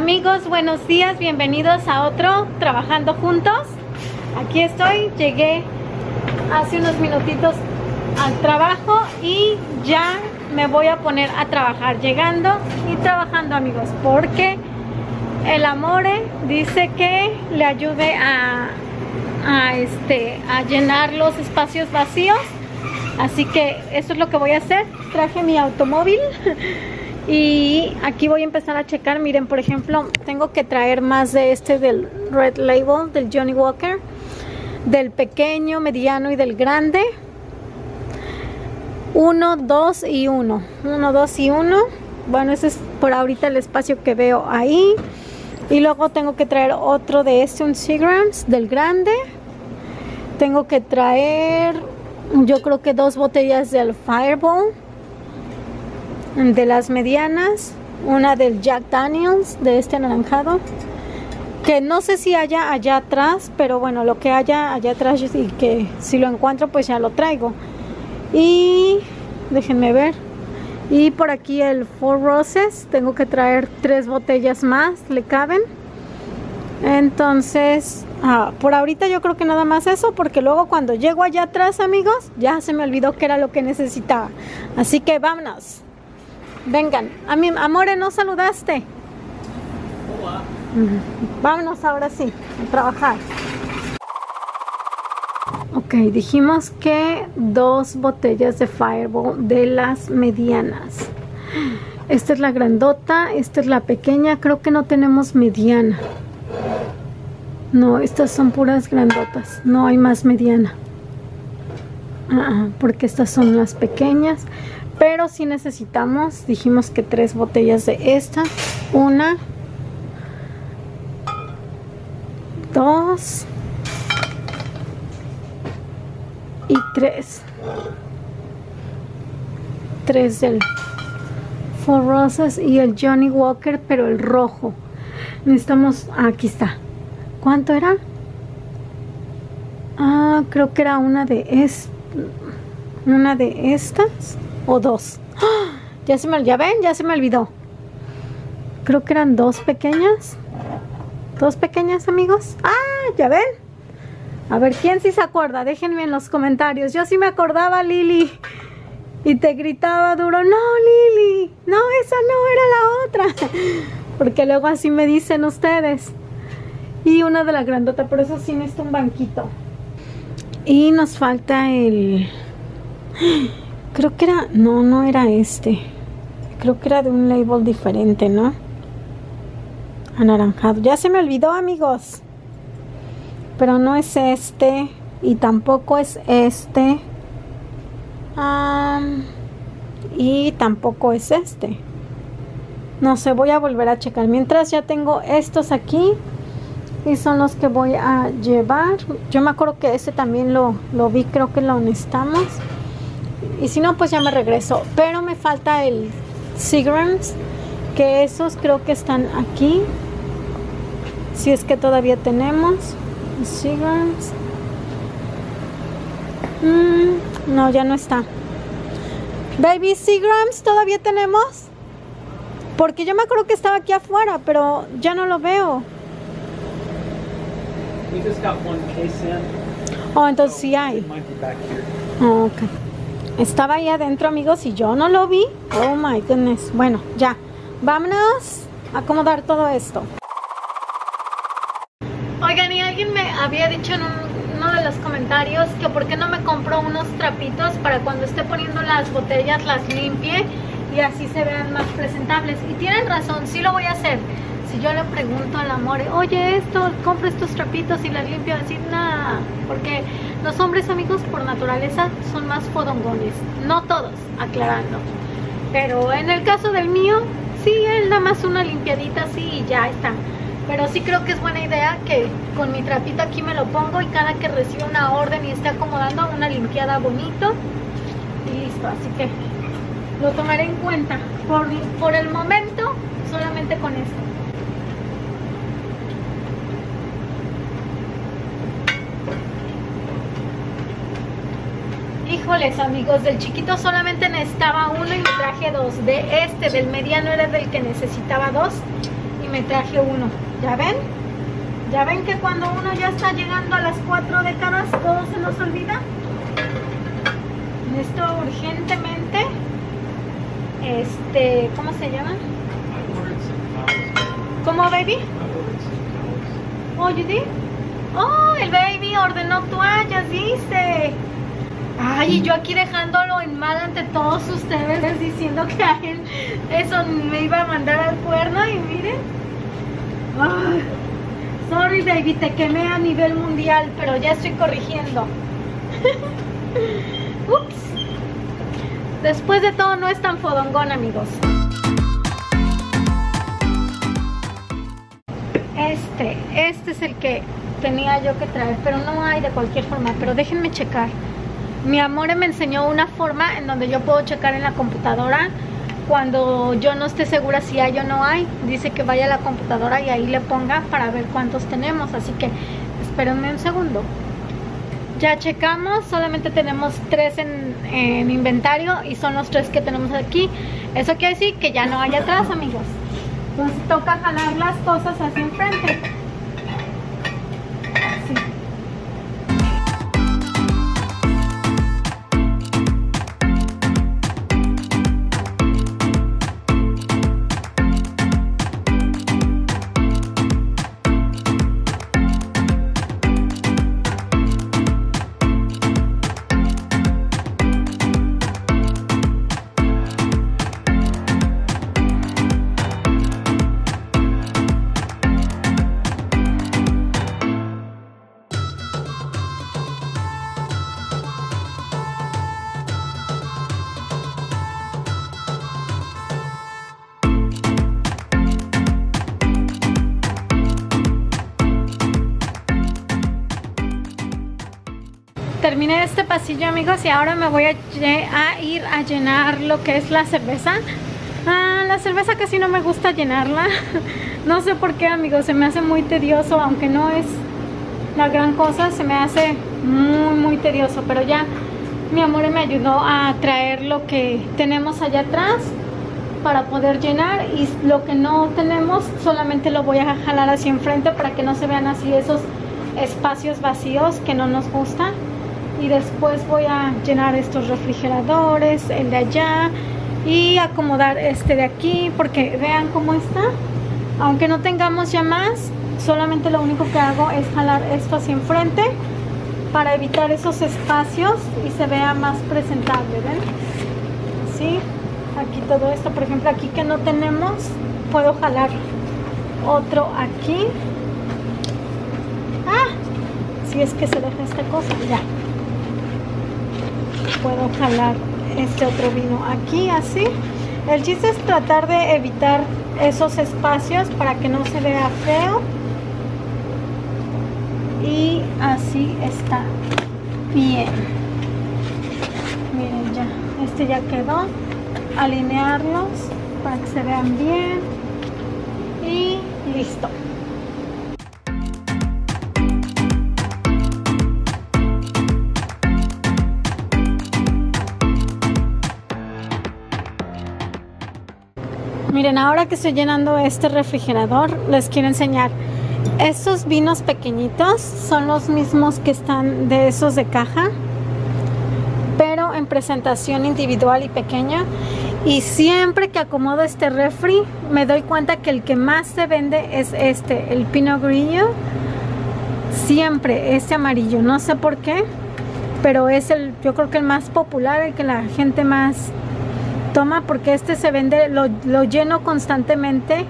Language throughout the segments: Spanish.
Amigos, buenos días, bienvenidos a otro Trabajando Juntos. Aquí estoy, llegué hace unos minutitos al trabajo y ya me voy a poner a trabajar, llegando y trabajando, amigos, porque el Amore dice que le ayude a llenar los espacios vacíos. Así que eso es lo que voy a hacer. Traje mi automóvil y aquí voy a empezar a checar. Miren, por ejemplo, tengo que traer más de del Red Label, del Johnnie Walker, del pequeño, mediano y del grande. 1, 2 y 1. 1, 2 y 1. Bueno, ese es por ahorita el espacio que veo ahí. Y luego tengo que traer otro de un Seagrams, del grande. Tengo que traer, yo creo que 2 botellas del Fireball, de las medianas, una del Jack Daniels, de anaranjado, que no sé si haya allá atrás, pero bueno, lo que haya allá atrás y que si lo encuentro pues ya lo traigo. Y déjenme ver, y por aquí el Four Roses, tengo que traer 3 botellas más, le caben. Entonces por ahorita yo creo que nada más eso, porque luego cuando llego allá atrás, amigos, ya se me olvidó que era lo que necesitaba. Así que vámonos. Vengan, a mi Amore, ¿no saludaste? Hola. Vámonos ahora sí, a trabajar. Ok, dijimos que 2 botellas de Fireball de las medianas. Esta es la grandota, esta es la pequeña, creo que no tenemos mediana. No, estas son puras grandotas, no hay más mediana. Porque estas son las pequeñas. Pero si necesitamos, dijimos que 3 botellas de esta. 1, 2 y 3. 3 del Four Roses y el Johnnie Walker, pero el rojo. Necesitamos, aquí está. ¿Cuánto era? Creo que era una de estas o 2. Ya ven, ya se me olvidó. Creo que eran 2 pequeñas. 2 pequeñas, amigos. Ya ven. A ver, ¿quién sí se acuerda? Déjenme en los comentarios. Yo sí me acordaba, Lili. Y te gritaba duro, no, Lili, no, esa no era la otra. Porque luego así me dicen ustedes. Y una de la grandota, por eso sí necesito un banquito. Y nos falta el... Creo que era... No era este. Creo que era de un label diferente, ¿no? Anaranjado. Ya se me olvidó, amigos. Pero no es este. Y tampoco es este. Y tampoco es este. No sé, voy a volver a checar. Mientras ya tengo estos aquí. Y son los que voy a llevar. Yo me acuerdo que este también lo vi. Creo que lo necesitamos. Y si no, pues ya me regreso. Pero me falta el Seagrams, que esos creo que están aquí. Si es que todavía tenemos Seagrams. No, ya no está. Baby Seagrams, ¿todavía tenemos? Porque yo me acuerdo que estaba aquí afuera, pero ya no lo veo. Oh, entonces sí hay. Oh, ok. Estaba ahí adentro, amigos, y yo no lo vi. Oh my goodness. Bueno, ya. Vámonos a acomodar todo esto. Oigan, y alguien me había dicho en uno de los comentarios que por qué no me compro unos trapitos para cuando esté poniendo las botellas las limpie y así se vean más presentables. Y tienen razón, sí lo voy a hacer. Si yo le pregunto al Amore, oye, compro estos trapitos y las limpio, así nada, porque los hombres, amigos, por naturaleza son más fodongones. No todos, aclarando, pero en el caso del mío, sí, él da más una limpiadita así y ya está. Pero sí creo que es buena idea que con mi trapito aquí me lo pongo y cada que reciba una orden y esté acomodando, una limpiada bonito y listo. Así que lo tomaré en cuenta. Por el momento, solamente con esto. Híjoles, amigos, del chiquito solamente necesitaba uno y me traje 2. Del mediano era del que necesitaba 2. Y me traje uno. ¿Ya ven? ¿Ya ven que cuando uno ya está llegando a las 4 décadas todo se nos olvida? Necesito urgentemente, ¿cómo se llama? ¿Cómo, baby? Oh, you did? Oh, el baby ordenó toallas, dice. Ay, y yo aquí dejándolo en mal ante todos ustedes, diciendo que a él eso me iba a mandar al cuerno. Y miren. Ay, sorry, baby, te quemé a nivel mundial, pero ya estoy corrigiendo. Ups. Después de todo no es tan fodongón, amigos. Este es el que tenía yo que traer, pero no hay de cualquier forma. Pero déjenme checar. Mi amor me enseñó una forma en donde yo puedo checar en la computadora cuando yo no esté segura si hay o no hay. Dice que vaya a la computadora y ahí le ponga para ver cuántos tenemos. Así que espérenme un segundo. Ya checamos, solamente tenemos 3 en inventario y son los 3 que tenemos aquí. Eso quiere decir que ya no hay atrás, amigos. Entonces toca jalar las cosas hacia enfrente. Así. Terminé este pasillo, amigos, y ahora me voy a ir a llenar lo que es la cerveza. La cerveza casi no me gusta llenarla. No sé por qué, amigos, se me hace muy tedioso, aunque no es la gran cosa, se me hace muy tedioso. Pero ya mi amor me ayudó a traer lo que tenemos allá atrás para poder llenar, y lo que no tenemos solamente lo voy a jalar hacia enfrente para que no se vean así esos espacios vacíos que no nos gustan. Y después voy a llenar estos refrigeradores, el de allá, y acomodar este de aquí, porque vean cómo está. Aunque no tengamos ya más, solamente lo único que hago es jalar esto hacia enfrente para evitar esos espacios y se vea más presentable, ¿ven? Así, aquí todo esto, por ejemplo, aquí que no tenemos, puedo jalar otro aquí. Si es que se deja esta cosa, ya. Puedo jalar este otro vino aquí, así. El chiste es tratar de evitar esos espacios para que no se vea feo. Y así está bien. Miren, ya, este ya quedó. Alinearlos para que se vean bien. Y listo. Miren, ahora que estoy llenando este refrigerador, les quiero enseñar. Estos vinos pequeñitos son los mismos que están de esos de caja, pero en presentación individual y pequeña. Y siempre que acomodo este refri, me doy cuenta que el que más se vende es el Pinot Grillo. Siempre este amarillo, no sé por qué, pero es yo creo que el más popular, el que la gente más toma, porque este se vende, lo lleno constantemente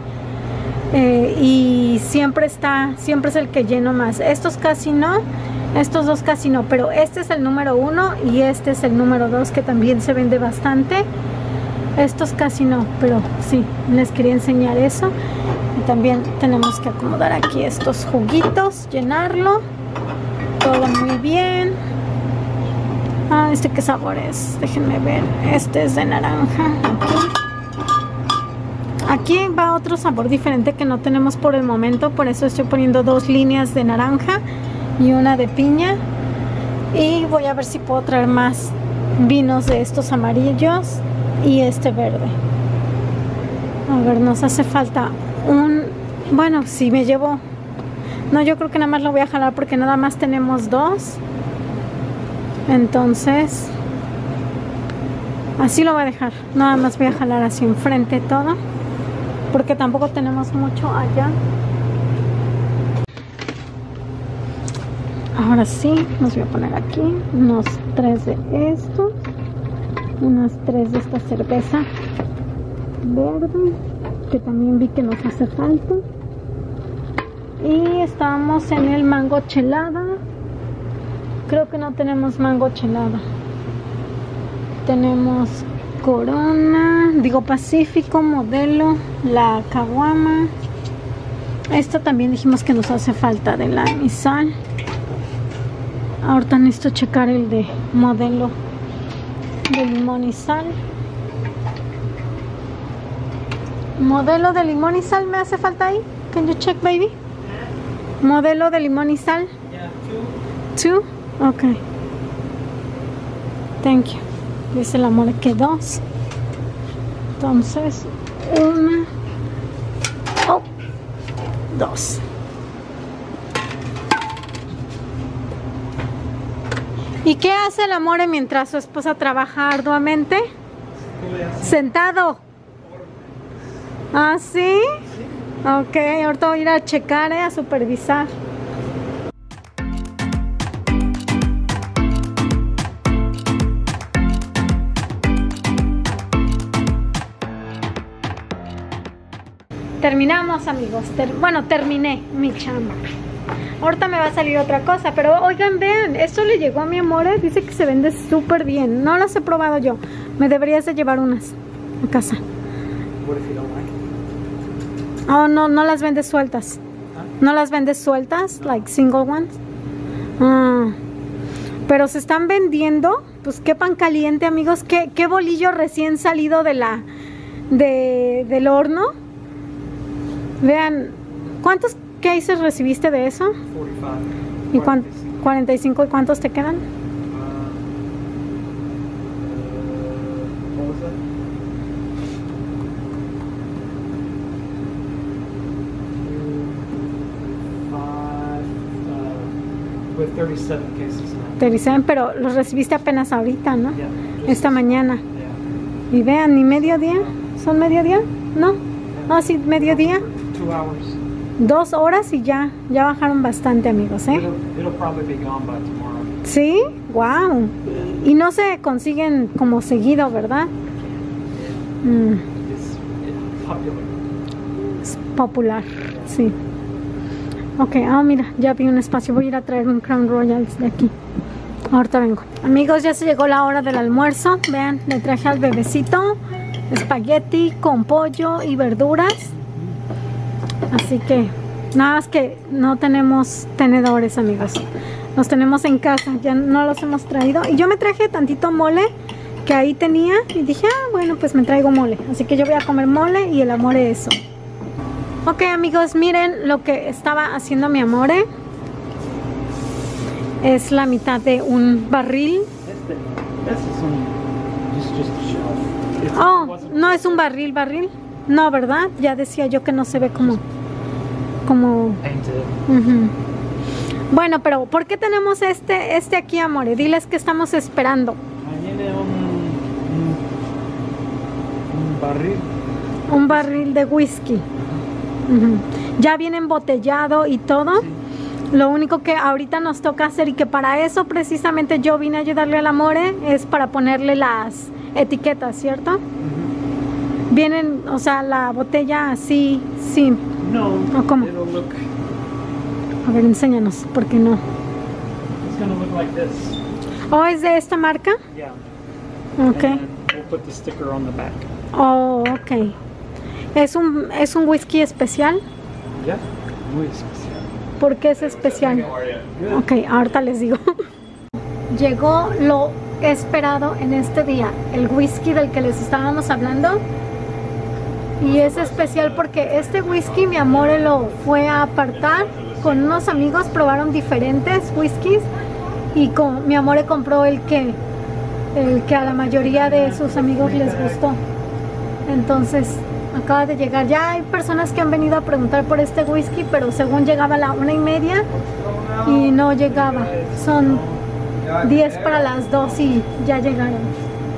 y siempre es el que lleno más. Estos casi no, estos dos casi no, pero este es el número 1 y este es el número 2 que también se vende bastante. Estos casi no, pero sí, les quería enseñar eso. Y también tenemos que acomodar aquí estos juguitos, llenarlo, todo muy bien. ¿Qué sabor es? Déjenme ver. Este es de naranja. Aquí va otro sabor diferente que no tenemos por el momento. Por eso estoy poniendo 2 líneas de naranja y una de piña. Y voy a ver si puedo traer más vinos de estos amarillos y este verde. A ver, nos hace falta Bueno, si me llevo... No, yo creo que nada más lo voy a jalar porque nada más tenemos 2. Entonces... así lo voy a dejar. Nada más voy a jalar hacia enfrente todo. Porque tampoco tenemos mucho allá. Ahora sí, los voy a poner aquí. Unos 3 de estos. Unas 3 de esta cerveza verde, que también vi que nos hace falta. Y estamos en el mango chelada. Creo que no tenemos mango chelada. Tenemos Corona, digo Pacífico, Modelo, la caguama. Esto también dijimos que nos hace falta de la Nissan. Ahorita necesito checar el de Modelo de limón y sal. Modelo de limón y sal me hace falta ahí. Can you check, baby? Modelo de limón y sal. Yeah, 2. Okay. Thank you. Dice el amor que 2. Entonces, 1. Oh, 2. ¿Y qué hace el amor mientras su esposa trabaja arduamente? Sentado. ¿Ah, sí? Ok, ahorita voy a ir a checar, a supervisar. Terminamos, amigos. Bueno, terminé mi chamba. Ahorita me va a salir otra cosa, pero oigan, vean, esto le llegó a mi amor, dice que se vende súper bien. No las he probado yo. Me deberías de llevar unas a casa. Oh, no, no las vendes sueltas. No las vendes sueltas, like single ones. Pero se están vendiendo, pues qué pan caliente, amigos. Qué bolillo recién salido de del horno. Vean, ¿cuántos cases recibiste de eso? 45. ¿Y 45? ¿Y cuántos te quedan? With 37 cases now. 37, pero los recibiste apenas ahorita, ¿no? Yeah, esta mañana. Yeah. Y vean, ¿ni mediodía? ¿Son mediodía? ¿No? No, sí, mediodía. 2 hours. 2 horas y ya bajaron bastante, amigos, ¿eh? It'll probably be gone by tomorrow. ¿Sí? ¡Wow! Y no se consiguen como seguido, ¿verdad? It's popular. Es popular, sí. Ok, mira, ya vi un espacio. Voy a ir a traer un Crown Royal de aquí. Ahorita vengo. Amigos, ya se llegó la hora del almuerzo. Vean, le traje al bebecito espagueti con pollo y verduras. Así que, nada más que no tenemos tenedores, amigos. Los tenemos en casa, ya no los hemos traído. Y yo me traje tantito mole que ahí tenía. Y dije, bueno, pues me traigo mole. Así que yo voy a comer mole y el amor es eso. Ok, amigos, miren lo que estaba haciendo mi amore. Es la mitad de un barril. Oh, no es un barril. No, ¿verdad? Ya decía yo que no se ve como... Bueno, pero ¿por qué tenemos este aquí, amore? Diles que estamos esperando. Viene un barril. Un barril de whisky. Ya viene embotellado y todo. Sí. Lo único que ahorita nos toca hacer, y que para eso precisamente yo vine a ayudarle al amore, es para ponerle las etiquetas, ¿cierto? Vienen, o sea, la botella así, sí. No. ¿O cómo? A ver, enséñanos, ¿por qué no? It's gonna look like this. ¿Oh, es de esta marca? Yeah. Ok. And we'll put the sticker on the back. Oh, ok. ¿Es un whisky especial? Yeah, muy especial. ¿Por qué es especial? Ok, ahorita les digo. Llegó lo esperado en este día, el whisky del que les estábamos hablando. Y es especial porque este whisky mi amor lo fue a apartar con unos amigos, probaron diferentes whiskies y mi amor compró el que a la mayoría de sus amigos les gustó. Entonces Acaba de llegar. Ya hay personas que han venido a preguntar por este whisky, pero según llegaba a la 1:30 y no llegaba. Son 10 para las 2 y ya llegaron.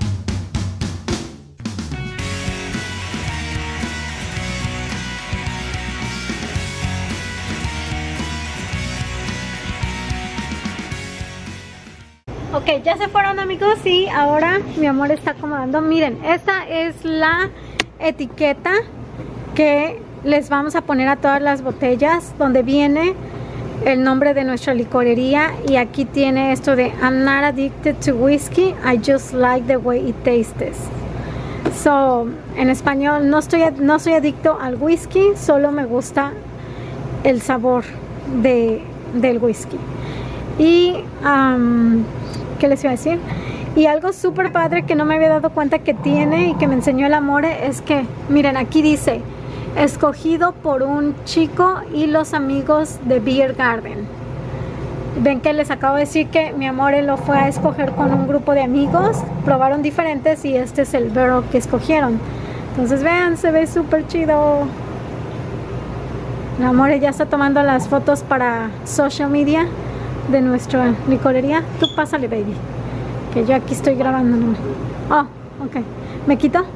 Ok, ya se fueron, amigos, y ahora mi amor está acomodando. Miren, esta es la etiqueta que les vamos a poner a todas las botellas, donde viene el nombre de nuestra licorería, y aquí tiene esto de I'm not addicted to whiskey, I just like the way it tastes. So, en español, no soy adicto al whisky, solo me gusta el sabor del whisky. Y ¿qué les iba a decir? Y algo súper padre que no me había dado cuenta que tiene y que me enseñó el Amore es que, miren, aquí dice escogido por un chico y los amigos de Beer Garden. Ven que les acabo de decir que mi Amore lo fue a escoger con un grupo de amigos, probaron diferentes y este es el barrel que escogieron. Entonces vean, se ve súper chido. Mi Amore ya está tomando las fotos para social media de nuestra licorería. Tú pásale, baby, que yo aquí estoy grabando nomás. Oh, ok. ¿Me quito?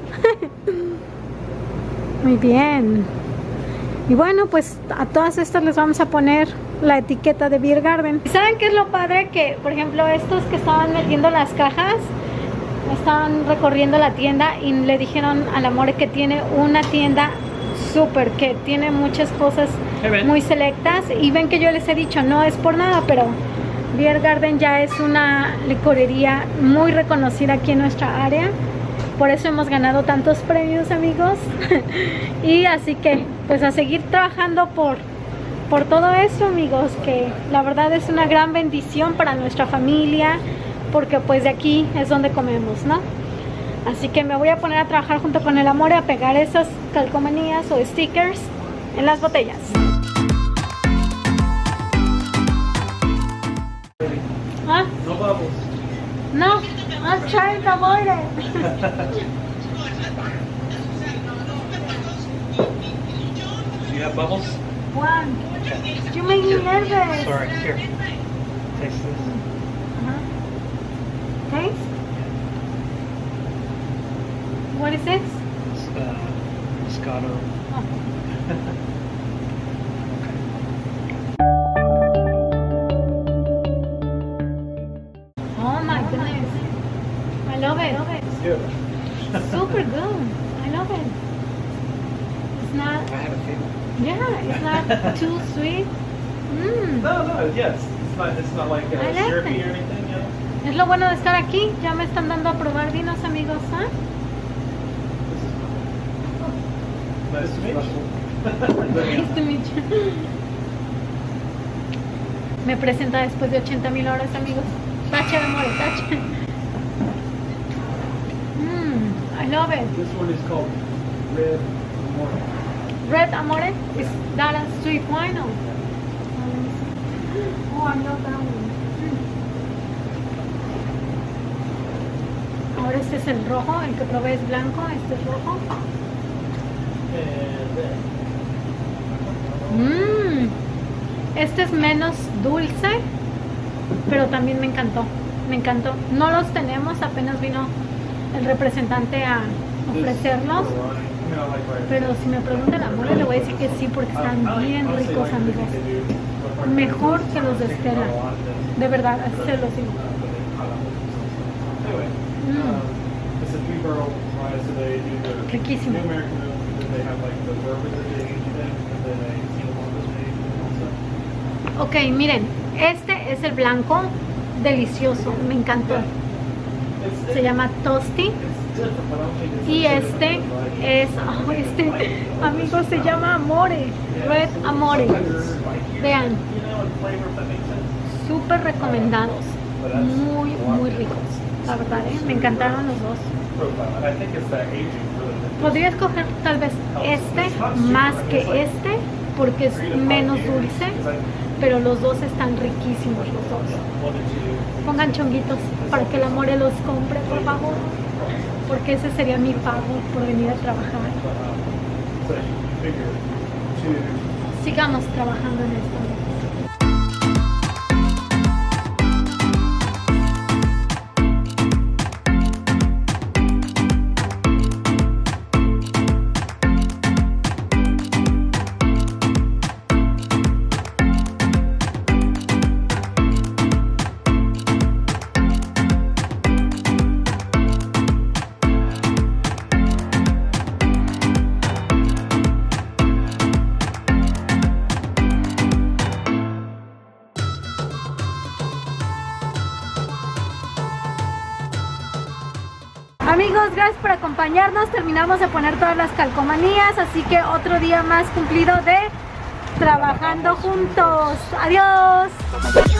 Muy bien. Y bueno, pues a todas estas les vamos a poner la etiqueta de Beer Garden. ¿Saben qué es lo padre? Que, por ejemplo, estos que estaban metiendo las cajas, estaban recorriendo la tienda y le dijeron al Amore que tiene una tienda súper, que tiene muchas cosas muy selectas, y ven que yo les he dicho, no es por nada, pero Beer Garden ya es una licorería muy reconocida aquí en nuestra área, por eso hemos ganado tantos premios, amigos. Y así que pues a seguir trabajando por todo eso, amigos, que la verdad es una gran bendición para nuestra familia, porque pues de aquí es donde comemos, ¿no? Así que me voy a poner a trabajar junto con el Amore a pegar esas calcomanías o stickers en las botellas. ¿Ah? No bubbles. No, I'm trying to avoid it. Do you have bubbles? One. You make me nervous. Sorry, here. Taste this. Taste? What is this? It's Moscato. Oh. Oh my goodness. I love it. It's good. Super good. I love it. It's not, I have a favorite. yeah, it's not too sweet. Mm. No, yes. It's not like I like syrupy it. or anything, you know? Es lo bueno de estar aquí. Ya me están dando a probar vinos, amigos. ¿Ah? Nice to meet Nice to meet you. Me presenta después de 80,000 horas, amigos. Tache, Amore, tache. I love it. This one is called Red Amore. Red Amore? Is that a sweet wine? Or? Oh, I love that one. Ahora este es el rojo, el que probé es blanco, este es rojo. Este es menos dulce, pero también me encantó. Me encantó. No los tenemos, apenas vino el representante a ofrecerlos. Pero si me preguntan Amore, le voy a decir que sí, porque están bien ricos, amigos. Mejor que los de Stella. De verdad, así se los digo. Riquísimo. Ok, miren, este es el blanco, delicioso, me encantó. Se llama Toasty. Y este es, amigos, se llama Amore, Red Amore. Vean, súper recomendados, muy, muy ricos, la verdad, me encantaron los dos. Podría escoger tal vez este más que este, porque es menos dulce, pero los dos están riquísimos, los dos. Pongan chonguitos para que el Amore los compre, por favor, porque ese sería mi pago por venir a trabajar. So you figure to Sigamos trabajando en esto. Amigos, gracias por acompañarnos. Terminamos de poner todas las calcomanías, así que otro día más cumplido de trabajando juntos. Adiós.